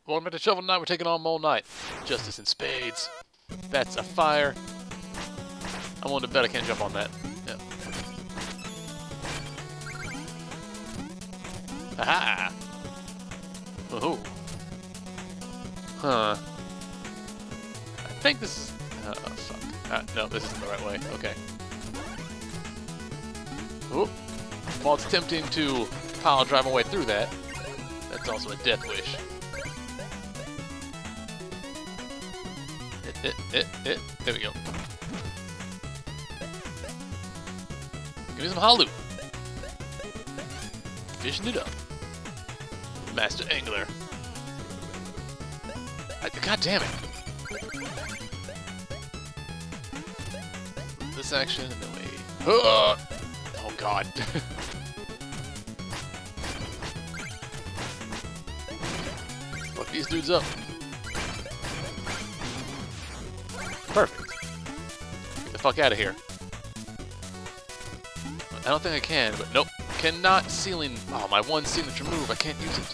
Going back to Shovel Knight, we're taking on Mole Knight. Justice in spades. That's a fire. I'm willing to bet I can't jump on that. Yeah. Aha! Woohoo! Huh. I think this is... Oh, fuck. No, this isn't the right way. Okay. Oop. While it's tempting to pile drive my way through that, that's also a death wish. There we go. Give me some hot loot. Fishing it up. Master Angler. God damn it. This action, and then we... Oh god. Fuck these dudes up. Perfect. Get the fuck out of here. I don't think I can, but nope. Cannot ceiling. Oh, my one signature move. I can't use it.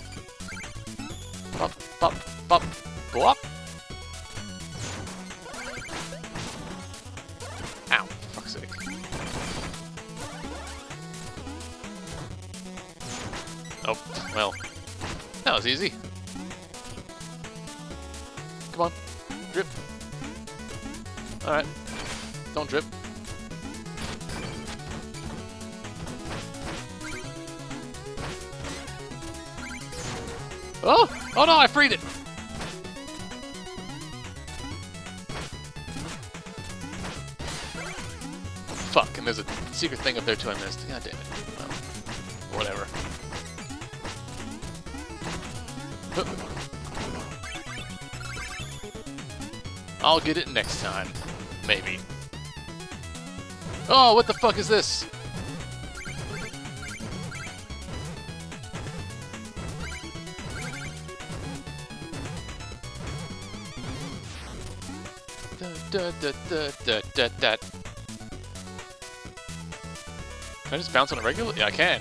Pop, pop, pop. Go up. Ow. Fuck's sake. Oh, well. That was easy. Come on. Drip. Alright. Don't drip. Oh! Oh no, I freed it! Fuck, and there's a secret thing up there too I missed. God damn it. Well, whatever. I'll get it next time. Maybe. Oh, what the fuck is this? Can I just bounce on it regularly? Yeah, I can.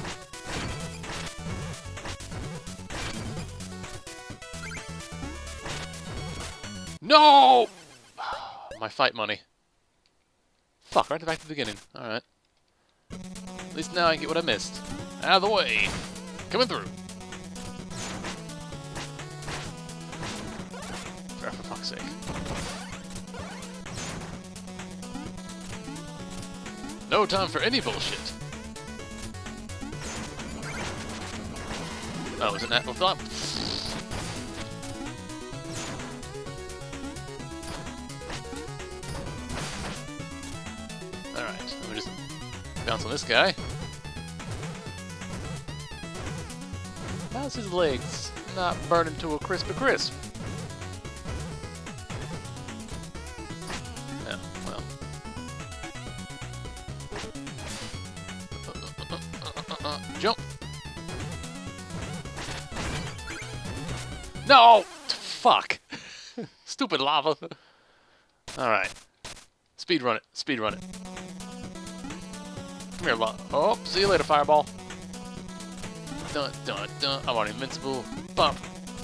No! My fight money. Fuck, right back to the beginning. Alright. At least now I get what I missed. Out of the way! Coming through! For fuck's sake. No time for any bullshit. Oh, it was an apple flop. Alright, let me just bounce on this guy. How's his legs not burning to a crispy crisp? Oh, well. Jump! No! Fuck! Stupid lava. Alright. Speed run it. Speed run it. Come here, lava. Oh, see you later, fireball. Dun, dun, dun. I'm on invincible. Bump.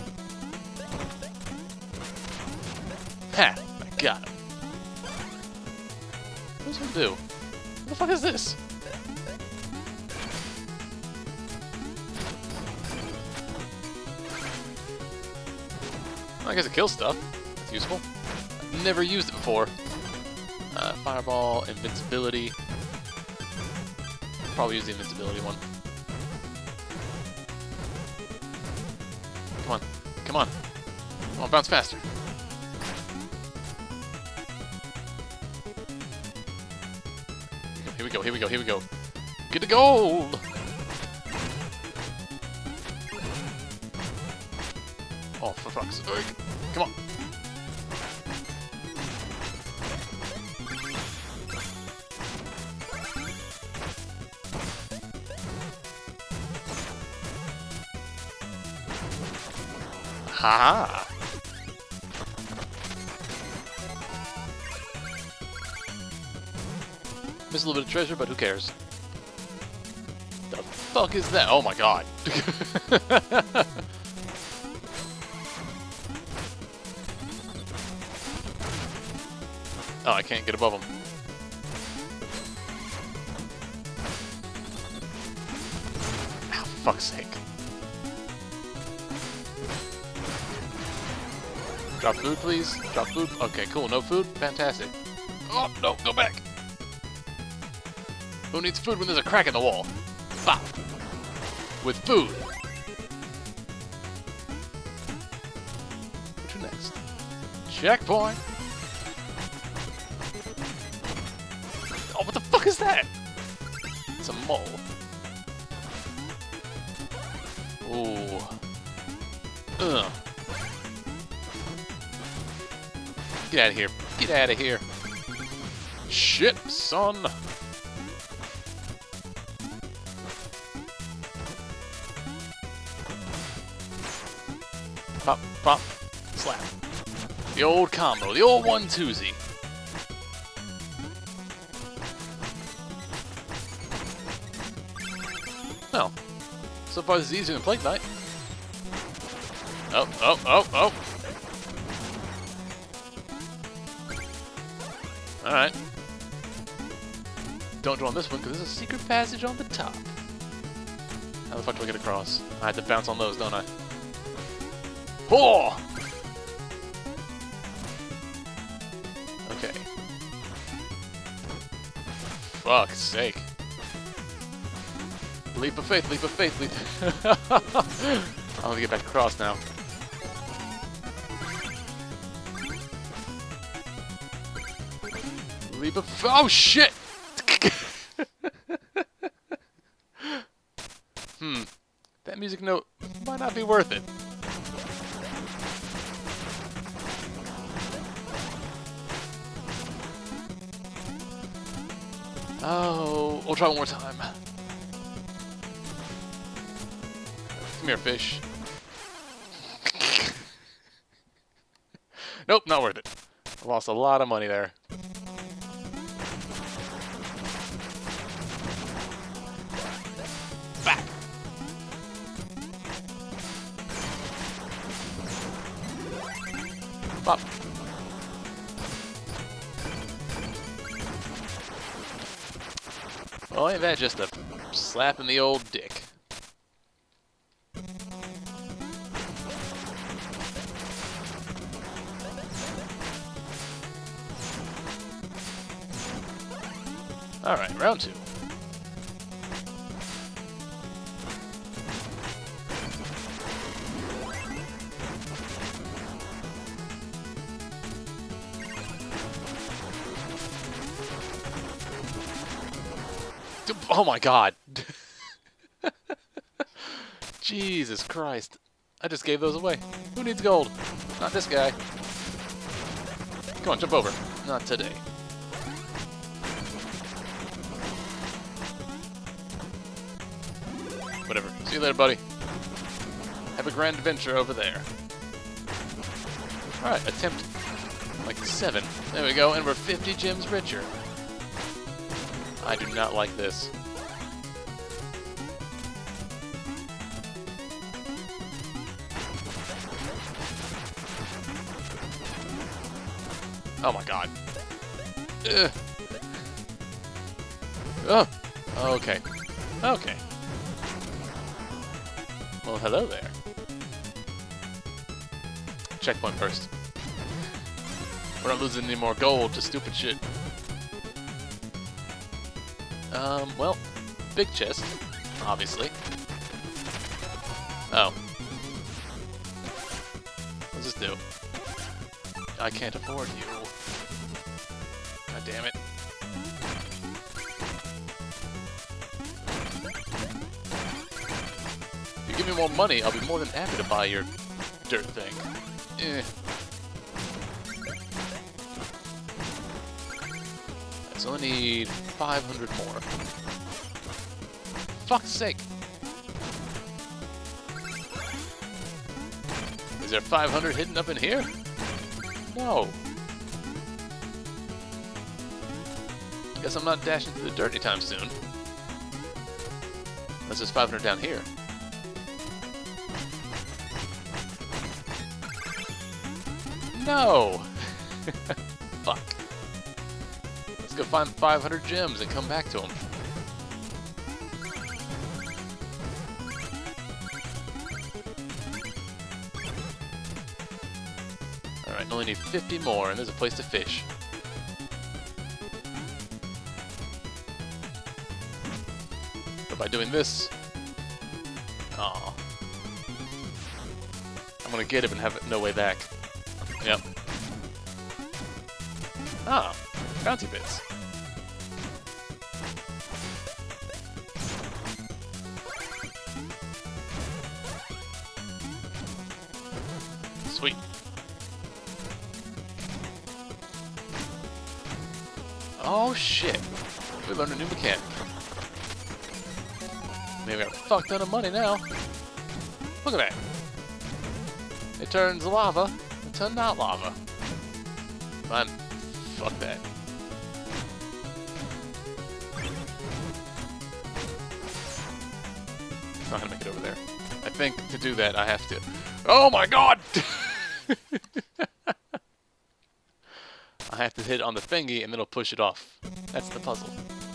Ha! I got him. What's he gonna do? What the fuck is this? I guess it kills stuff. That's useful. I've never used it before. Fireball, invincibility. Probably use the invincibility one. Come on. Come on. Come on, bounce faster. Here we go, here we go, here we go. Get the gold! Oh, for fuck's sake. Come on. Ha! Missed a little bit of treasure, but who cares? The fuck is that? Oh my god. Oh, I can't get above them. Ow, fuck's sake. Drop food, please. Drop food. Okay, cool. No food? Fantastic. Oh, no, go back. Who needs food when there's a crack in the wall? Bop. With food. What to next? Checkpoint. Oh, what the fuck is that? It's a mole. Ooh. Ugh. Get out of here. Get out of here. Shit, son. Pop, pop, slap. The old combo, the old 1-2-zy. Well, so far this is easier than Plague Knight. Oh, oh, oh, oh. Alright. Don't go on this one because there's a secret passage on the top. How the fuck do I get across? I have to bounce on those, don't I? Oh! Okay. Fuck's sake. Leap of faith, leap of faith, leap. I'm gonna get back across now. Leap of. Oh shit! That music note might not be worth it. Oh, we'll try one more time. Come here, fish. Nope, not worth it. I lost a lot of money there. Back. Pop. Well, ain't that just a slap in the old dick? Alright, round 2. Oh my god. Jesus Christ. I just gave those away. Who needs gold? Not this guy. Come on, jump over. Not today. Whatever. See you later, buddy. Have a grand adventure over there. Alright, attempt like 7. There we go, and we're 50 gems richer. I do not like this. Oh my god. Ugh. Oh. Okay. Okay. Well, hello there. Checkpoint first. We're not losing any more gold to stupid shit. Well, big chest, obviously. Oh. What's this do? I can't afford you. God damn it. If you give me more money, I'll be more than happy to buy your dirt thing. Eh. So I need 500 more. Fuck's sake! Is there 500 hidden up in here? No. Guess I'm not dashing through the dirt anytime soon. Unless there's 500 down here. No! Fuck. go find 500 gems and come back to them. Alright, only need 50 more, and there's a place to fish. But by doing this... Aw. I'm gonna get him and have no way back. Yep. Ah, bounty bits. Sweet. Oh shit. We learned a new mechanic. Maybe got a fuck ton of money now. Look at that. It turns lava into not lava. Man, fuck that. It's not gonna make it over there. I think to do that I have to... Oh my god! I have to hit it on the thingy and then it'll push it off. That's the puzzle.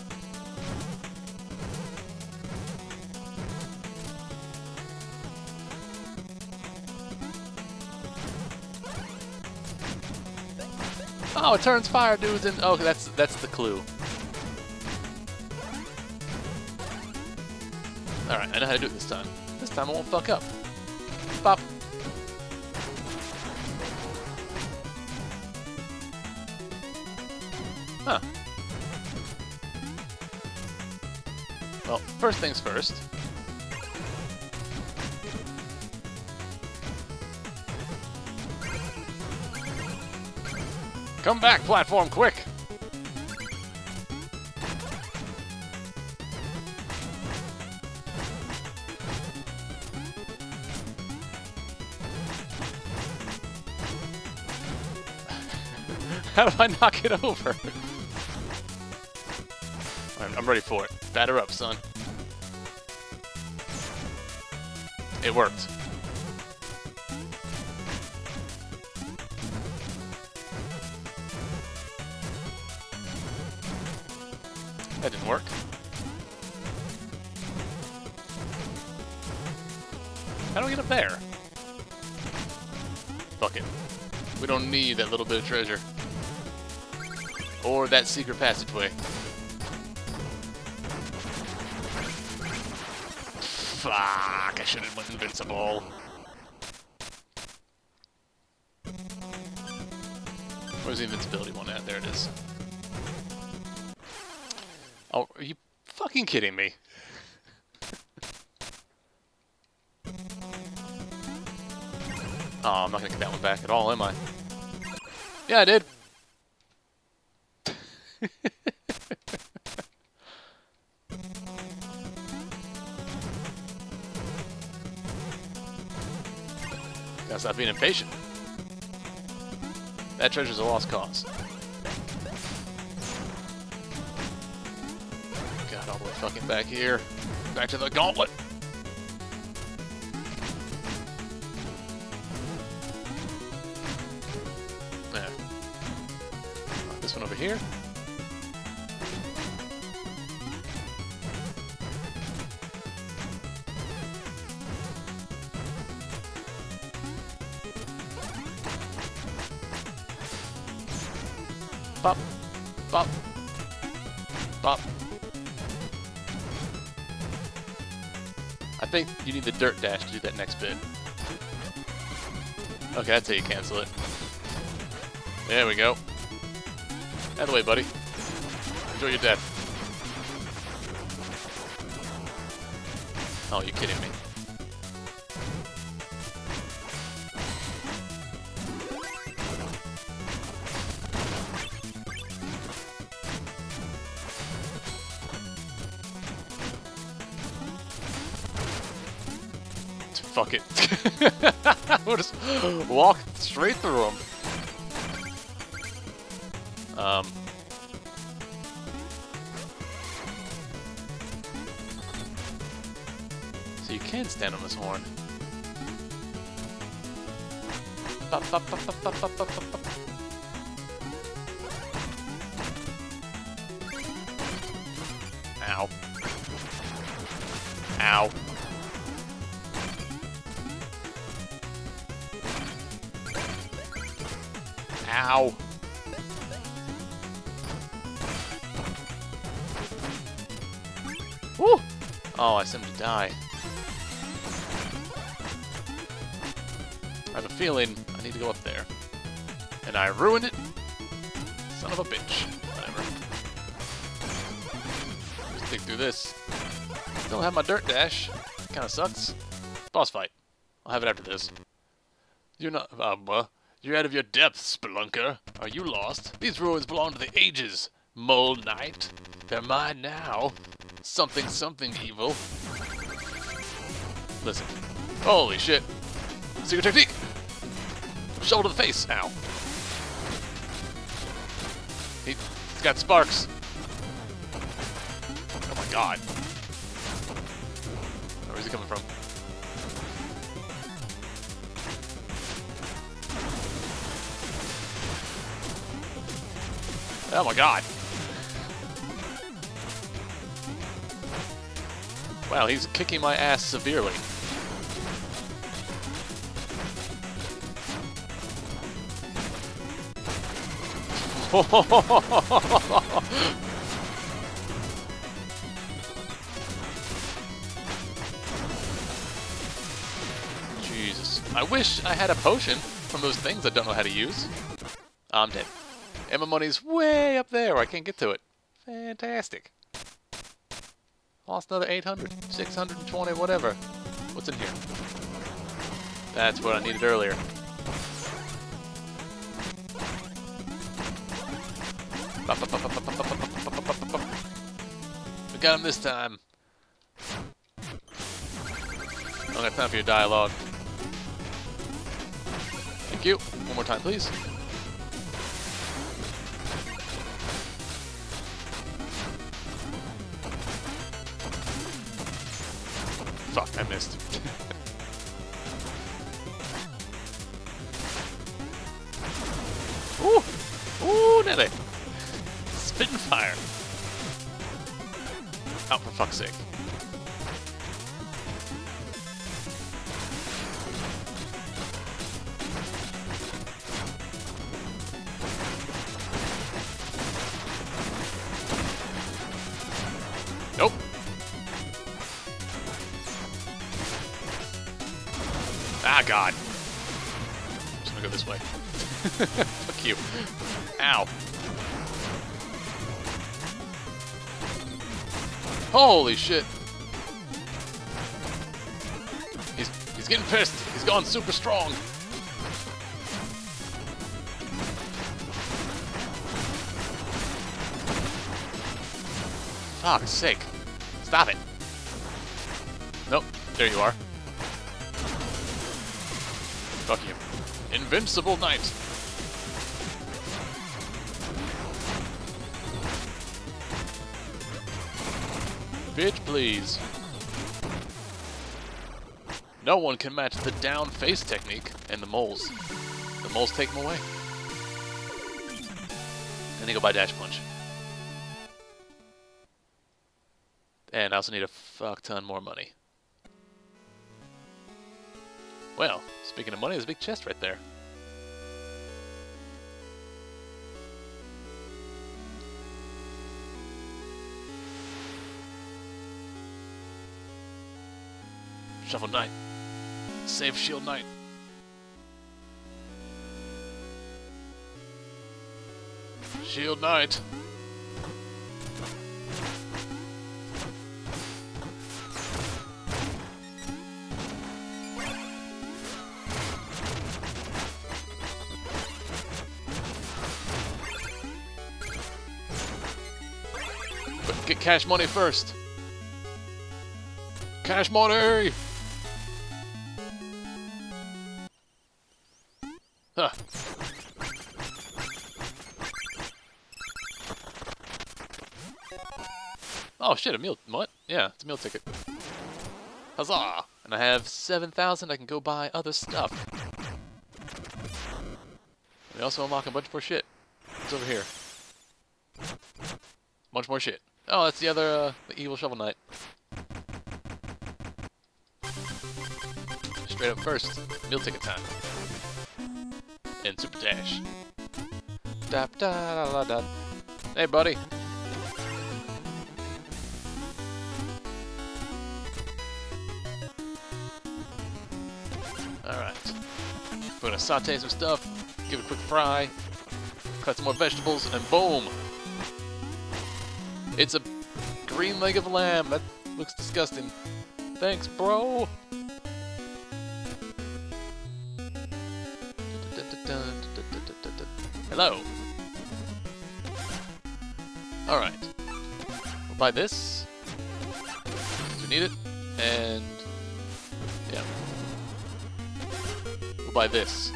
Oh, it turns fire dudes in... Oh, that's the clue. Alright, I know how to do it this time. This time I won't fuck up. Pop. Huh. Well, first things first. Come back, platform, quick! How do I knock it over? I'm ready for it. Batter up, son. It worked. That didn't work. How do we get up there? Fuck it. We don't need that little bit of treasure. Or that secret passageway. Fuck, I should have went invincible. Where's the invincibility one at? There it is. Oh, are you fucking kidding me? Oh, I'm not gonna get that one back at all, am I? Yeah, I did. Gotta stop being impatient. That treasure's a lost cause. God, all the way fucking back here. Back to the gauntlet. There. This one over here. Bop, bop, bop. I think you need the dirt dash to do that next bit. Okay, that's how you cancel it. There we go. Out of the way, buddy. Enjoy your death. Oh, you're kidding me. Fuck it. We'll just walk straight through them. So you can stand on this horn. Bop, bop, bop, bop, bop, bop, bop, bop. Ow. Ow. Woo! Oh, I seem to die. I have a feeling I need to go up there. And I ruined it? Son of a bitch. Whatever. Just dig through this. Still have my dirt dash. Kinda sucks. Boss fight. I'll have it after this. You're not... you're out of your depth, Spelunker. Are you lost? These ruins belong to the ages, Mole Knight. They're mine now. Something evil. Listen. Holy shit. Secret technique! Shoulder to the face. Ow. He's got sparks. Oh my god. Where's he coming from? Oh my god. Wow, he's kicking my ass severely. Jesus. I wish I had a potion from those things I don't know how to use. I'm dead. And my money's way up there where I can't get to it. Fantastic. Lost another 800, 620, whatever. What's in here? That's what I needed earlier. We got him this time. I don't have time for your dialogue. Thank you. One more time, please. Fuck, I missed. Ooh! Ooh, Nelly! Spitting fire! Out for fuck's sake. Nope. Ah, God. I'm just gonna go this way. Fuck you. Ow. Holy shit. He's getting pissed. He's gone super strong. Fuck's sake. Stop it. Nope. There you are. Fuck you. Invincible Knight. Bitch, please. No one can match the down face technique and the moles. The moles take them away. And they go by dash punch. And I also need a fuck ton more money. Well, speaking of money, there's a big chest right there. Shovel Knight. Save Shield Knight. Shield Knight. But get cash money first. Cash money! Huh. Oh shit, a meal. What? Yeah, it's a meal ticket. Huzzah! And I have 7,000. I can go buy other stuff. We also unlock a bunch more shit. What's over here? Bunch more shit. Oh, that's the other, the evil Shovel Knight. straight up first. Meal ticket time. And super dash. Da da da da. Hey, buddy. Alright. We're gonna saute some stuff, give it a quick fry, cut some more vegetables, and boom! It's a green leg of lamb. That looks disgusting. Thanks, bro! Hello! Alright. We'll buy this. We need it. And... yeah. We'll buy this.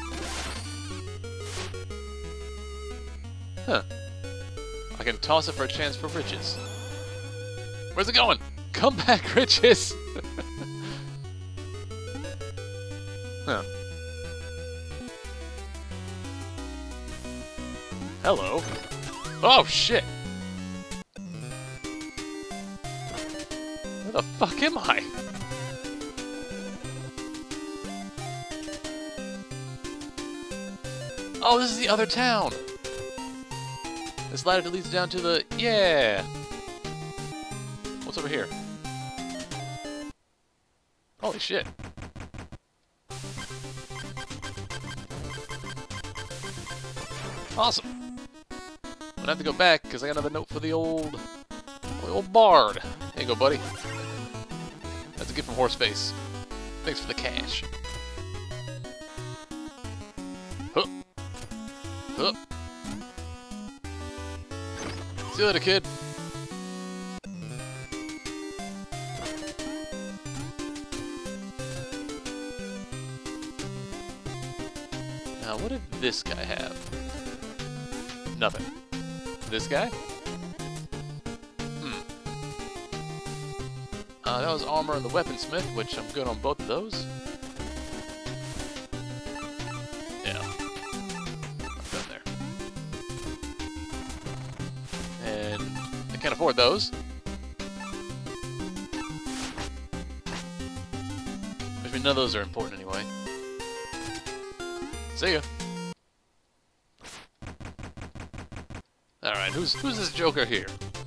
Huh. I can toss it for a chance for riches. Where's it going? Come back, riches! Huh. Hello. Oh, shit! Where the fuck am I? Oh, this is the other town! This ladder leads down to the... yeah! What's over here? Holy shit. Awesome. I'm gonna have to go back because I got another note for the old bard. There you go, buddy. That's a gift from Horseface. Thanks for the cash. Huh. Huh. See you later, kid. Now, what did this guy have? Nothing. This guy? That was armor and the weaponsmith, which I'm good on both of those. Yeah. I'm done there. And I can't afford those. Which means none of those are important anyway. See ya. Alright, who's this joker here?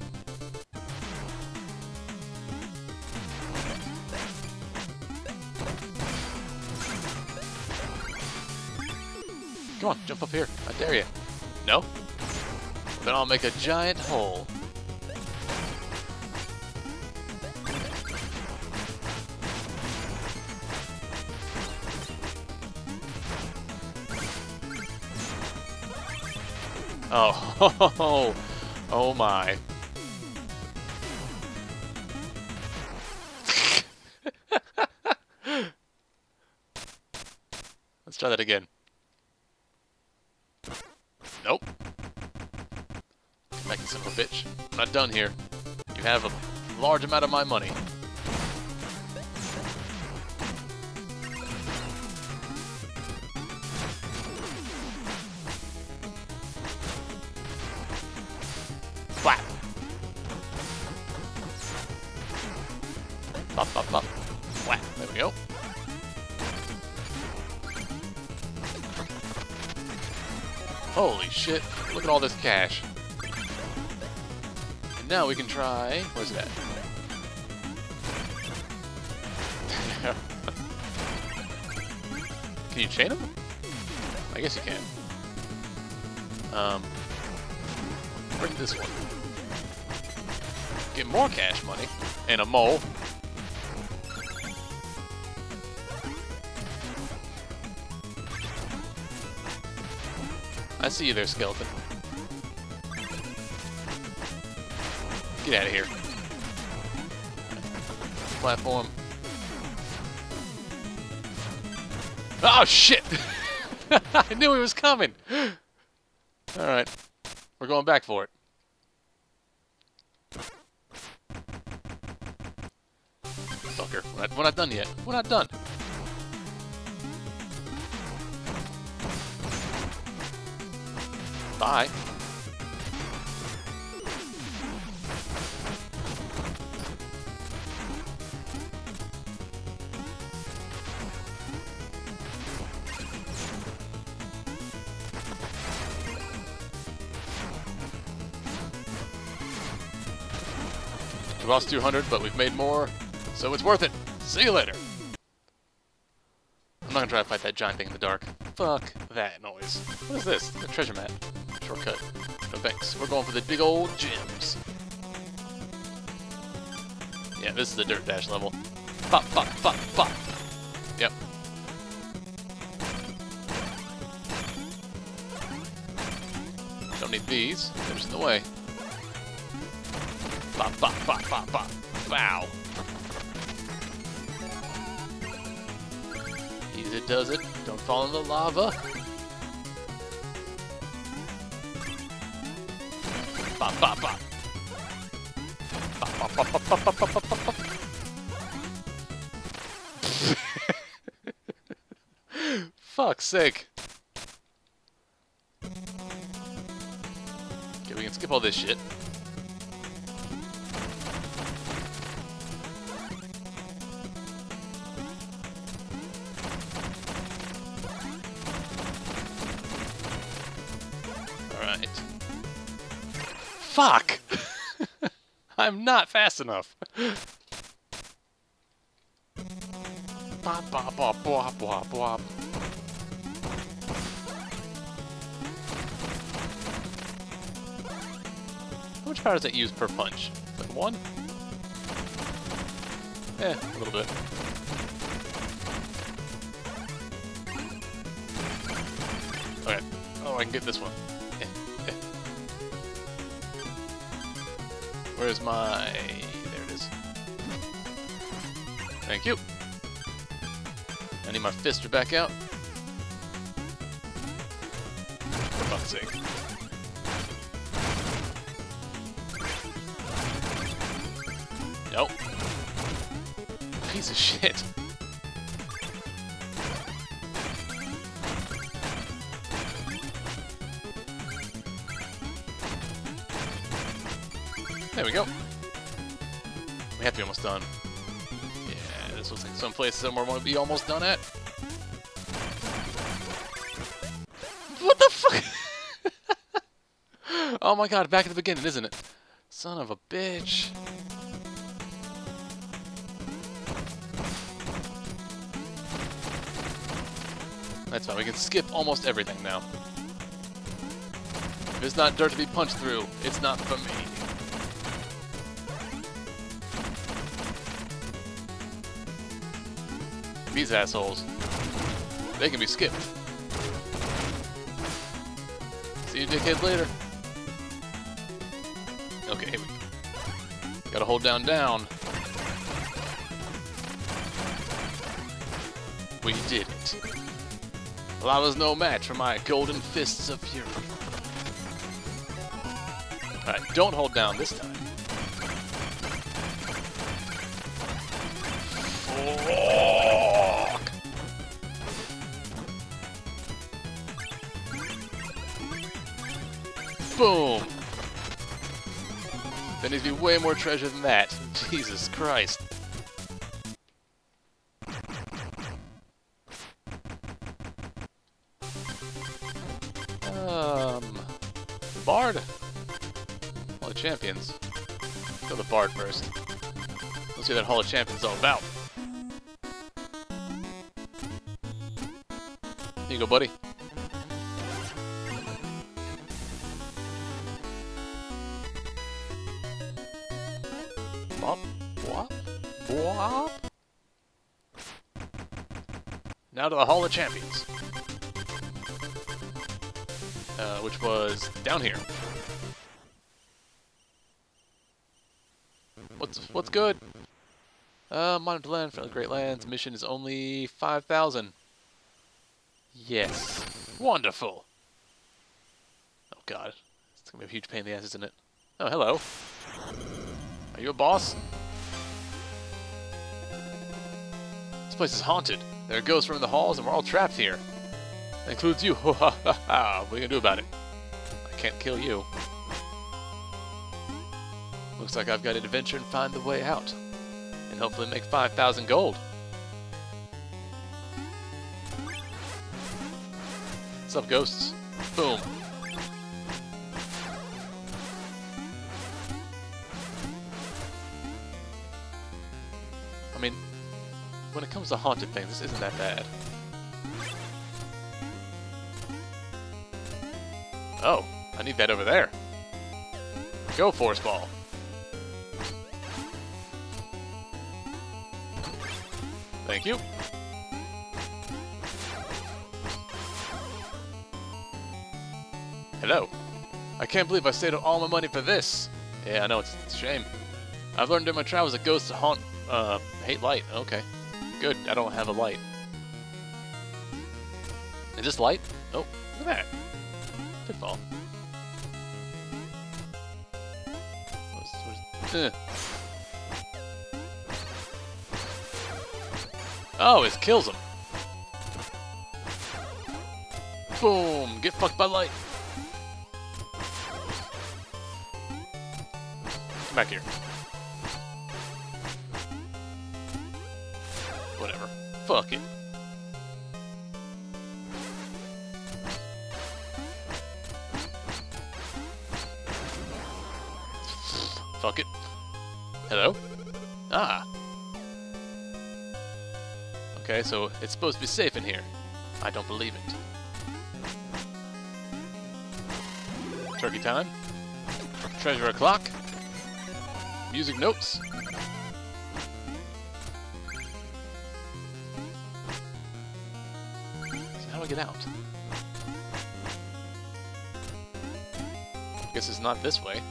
Come on, jump up here. I dare you. No? Then I'll make a giant hole. Oh, oh my. Let's try that again. Nope. Come back, you son of a bitch. I'm not done here. You have a large amount of my money. Flap. Bop, bop, bop. Flap. There we go. Holy shit, look at all this cash. And now we can try... where's it at? Can you chain them? I guess you can. Bring this one. Get more cash money. And a mole. I see you there, skeleton. Get out of here. Platform. Oh, shit! I knew he was coming! Alright. We're going back for it. Fucker. We're not done yet. We're not done. Bye. lost 200, but we've made more, so it's worth it. See you later. I'm not gonna try to fight that giant thing in the dark. Fuck that noise. What is this? A treasure map. Shortcut. No thanks. We're going for the big old gems. Yeah, this is the Dirt Dash level. Pop, pop, pop, pop. Yep. Don't need these. They're just in the way. Pop, pop, pop, pop, pop. Wow. Easy does it. Don't fall in the lava. Pop, pop, pop. Pop, pop, pop, pop, pop, pop, pop, pop, pop. Fuck's sake. Okay, we can skip all this shit. Alright. Fuck! I'm not fast enough. Bop, bop, bop, bop, bop, bop. How much power does that use per punch? Like 1? Eh, a little bit. Okay. Oh, I can get this one. Where's my... There it is. Thank you. I need my fister back out. For fuck's sake. Nope. Piece of shit. There we go. We have to be almost done. Yeah, this looks like some place somewhere I want to be almost done at. What the fuck? Oh my god, back at the beginning, isn't it? Son of a bitch. That's fine, we can skip almost everything now. If it's not dirt to be punched through, it's not for me. These assholes, they can be skipped. See you dickheads later. Okay, here we go. Gotta hold down, down. We did it. Lava's no match for my golden fists of fury. Alright, don't hold down this time. Fuck! Boom! There needs to be way more treasure than that. Jesus Christ. Bard? Hall of Champions. Go the Bard first. Let's see what that Hall of Champions is all about. Here you go, buddy. Bop, bop, bop. Now to the Hall of Champions. Which was down here. What's good? Monitor land, friendly Great Lands. Mission is only 5,000. Yes. Wonderful. Oh god. It's gonna be a huge pain in the ass, isn't it? Oh, hello. Are you a boss? This place is haunted. There are ghosts roaming the halls and we're all trapped here. That includes you. What are you gonna do about it? I can't kill you. Looks like I've got to adventure and find the way out. And hopefully make 5,000 gold. What's up, ghosts? Boom. when it comes to haunted things, this isn't that bad. Oh, I need that over there. Go, Force Ball. Thank you. Hello. I can't believe I saved all my money for this. Yeah, I know, it's a shame. I've learned during my travels that ghosts hate light. Okay. Good, I don't have a light. Is this light? Oh, look at that. Pitfall. Oh, it kills him. Boom! Get fucked by light. Come back here. Whatever. Fuck it. Fuck it. Hello? Ah. Okay, so it's supposed to be safe in here. I don't believe it. Turkey time. Treasure o'clock. Music notes. So how do I get out? I guess it's not this way.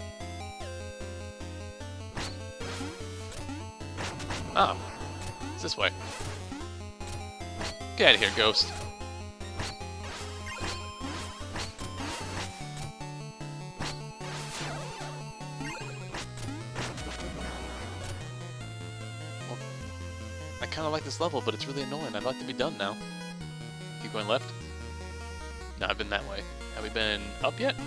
Ah, it's this way. Get out of here, ghost. Well, I kind of like this level, but it's really annoying. I'd like to be done now. Keep going left? No, I've been that way. Have we been up yet?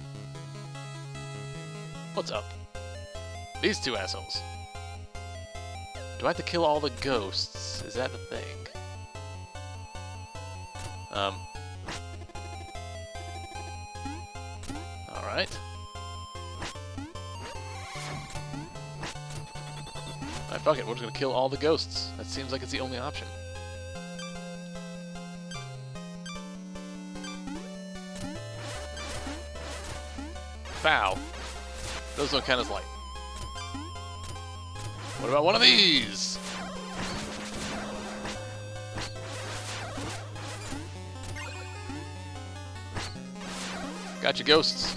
What's up? These two assholes. Do I have to kill all the ghosts? Is that the thing? Alright. Alright, fuck it, we're just gonna kill all the ghosts. That seems like it's the only option. Foul. Those don't count as light. What about one of these? Gotcha, ghosts.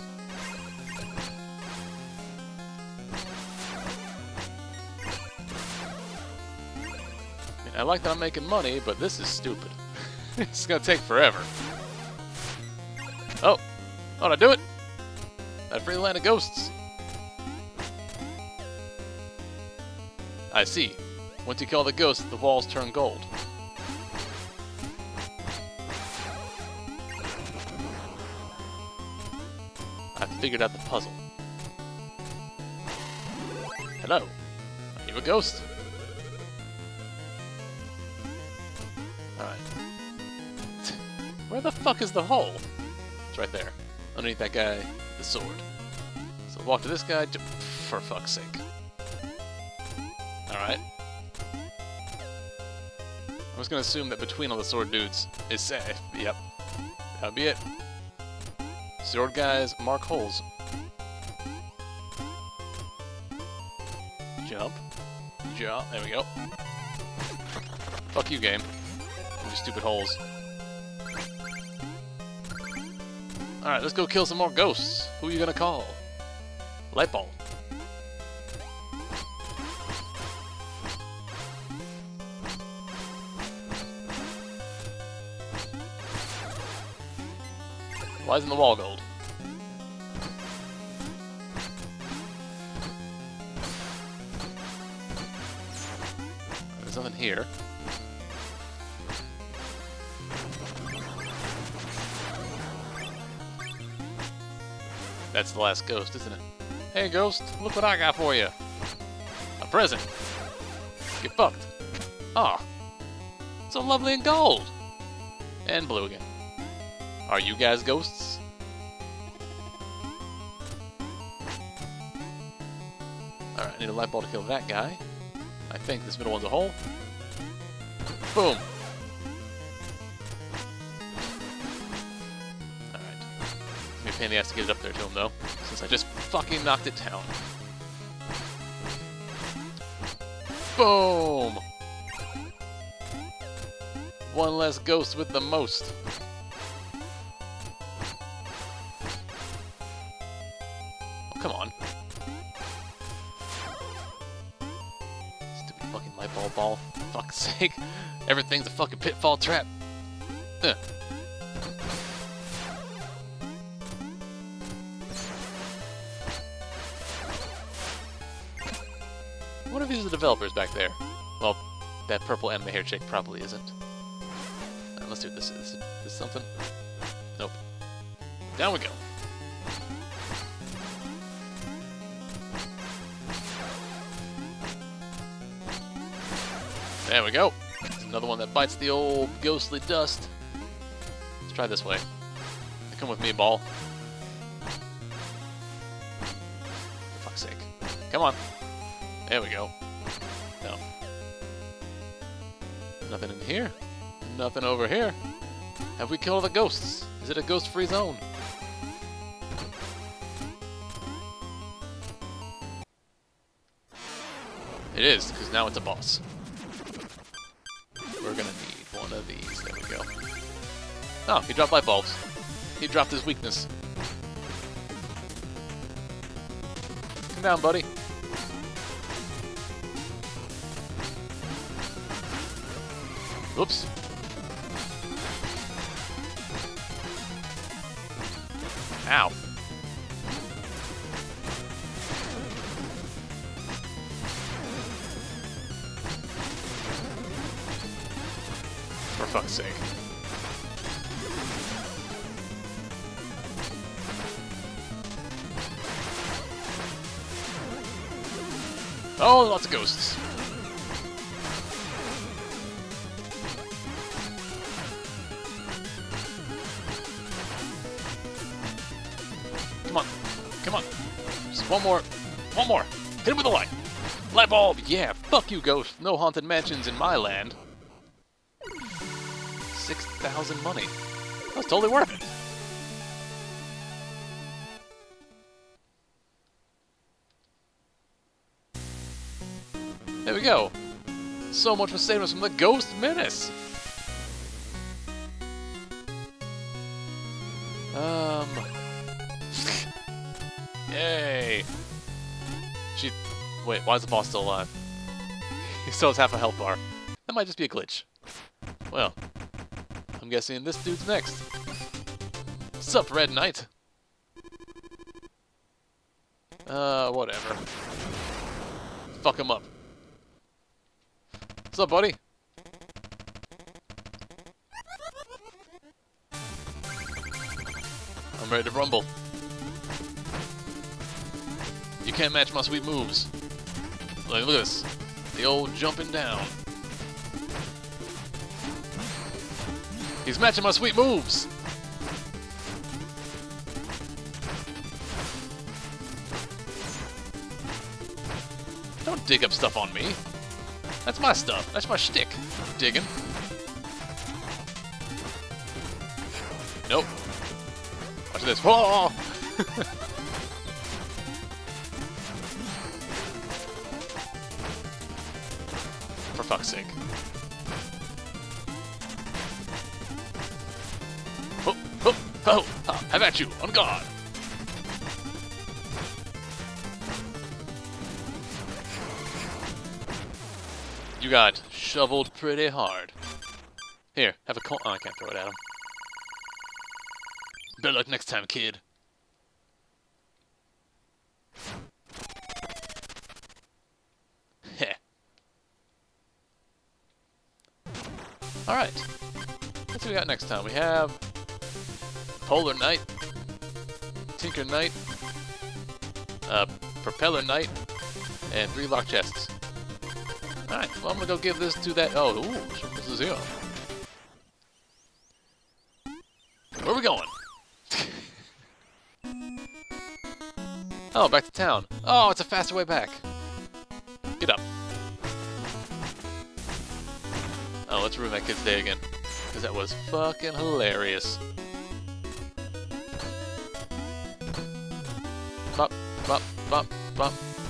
I like that I'm making money, but this is stupid. It's gonna take forever. Oh! How'd I do it? That free land of ghosts. I see. Once you kill the ghosts, the walls turn gold. I've figured out the puzzle. Hello. Are you a ghost? Alright. Where the fuck is the hole? It's right there. Underneath that guy, the sword. So walk to this guy, for fuck's sake. Alright. I'm just gonna assume that between all the sword dudes is safe. Yep. That'll be it. Sword guys, mark holes. Jump. Jump. There we go. Fuck you, game. With your stupid holes. Alright, let's go kill some more ghosts. Who are you gonna call? Lightball. Why isn't the wall gold? There's nothing here. That's the last ghost, isn't it? Hey, ghost, look what I got for you. A present. Get fucked. Ah, so lovely in gold. And blue again. Are you guys ghosts? Alright, I need a light ball to kill that guy. I think this middle one's a hole. Boom. Alright. It's gonna be a pain in the ass to get it up there to him, though, since I just fucking knocked it down. Boom! One less ghost with the most. Oh, come on. Stupid fucking light bulb ball. For fuck's sake. Everything's a fucking pitfall trap. Ugh. What if these are the developers back there? Well, that purple anime hair chick probably isn't. Let's see what this is. Is this something? Nope. Down we go. There we go. There's another one that bites the old ghostly dust. Let's try this way. Come with me, ball. For fuck's sake. Come on. There we go. No. Nothing in here. Nothing over here. Have we killed the ghosts? Is it a ghost-free zone? It is, because now it's a boss. We're gonna need one of these. There we go. Oh, he dropped light bulbs. He dropped his weakness. Come down, buddy. Oops. Ow. For fuck's sake. Oh, lots of ghosts. Come on. Come on. Just one more. One more. Hit him with a light. Light bulb. Yeah, fuck you, ghost. No haunted mansions in my land. 6,000 money. That's totally worth it. There we go. So much for saving us from the Ghost Menace. Yay. Wait, why is the boss still alive? He still has half a health bar. That might just be a glitch. Well, I'm guessing this dude's next. Sup, Red Knight? Whatever. Fuck him up. What's up, buddy? I'm ready to rumble. You can't match my sweet moves. Look at this. The old jumping down. He's matching my sweet moves! Don't dig up stuff on me. That's my stuff. That's my shtick. Digging. Nope. Watch this. Whoa! For fuck's sake. Oh, oh, oh, oh, have at you, on guard. You got shoveled pretty hard. Here, have a coin. Oh, I can't throw it at him. Better luck next time, kid. Heh. Alright. Let's see what we got next time. We have Polar Knight, Tinker Knight, Propeller Knight, and 3 locked chests. Alright, well, I'm gonna go give this to that. Oh, ooh, this is here. Where are we going? Oh, back to town. Oh, it's a faster way back. Get up. Oh, let's ruin that kid's day again. Because that was fucking hilarious. Bop, bop, bop, bop.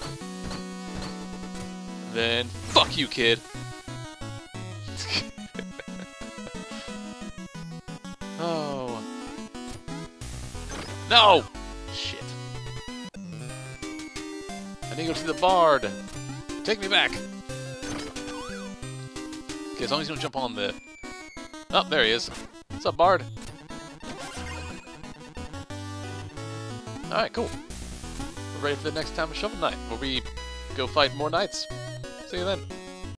Then, fuck you, kid. Oh. No! Shit. I need to go see the bard. Take me back. Okay, as long as you don't jump on the... Oh, there he is. What's up, bard? Alright, cool. We're ready for the next time of Shovel Knight, where we go fight more knights. See you then.